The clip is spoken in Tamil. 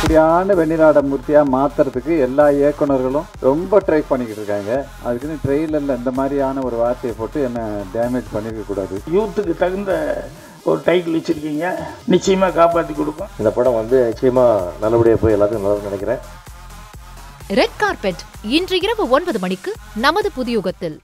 அப்படியான வெண்ணிலாட மூர்த்தியாக மாற்றுறதுக்கு எல்லா இயக்குனர்களும் ரொம்ப ட்ரை பண்ணிக்கிட்டு இருக்காங்க. அதுக்குன்னு ட்ரெயிலரில் இந்த மாதிரியான ஒரு வார்த்தையை போட்டு என்ன டேமேஜ் பண்ணிக்க கூடாது. யூத்துக்கு தகுந்த ஒரு டைட்டில் வச்சுருக்கீங்க, நிச்சயமாக காப்பாற்றி கொடுக்கும். இந்த படம் நிச்சயமாக நல்லபடியாக போய் எல்லாத்துக்கும் நல்லதுன்னு நினைக்கிறேன். ரெட் கார்பெட் இன்று இரவு 9 மணிக்கு நமது புதியுகத்தில்.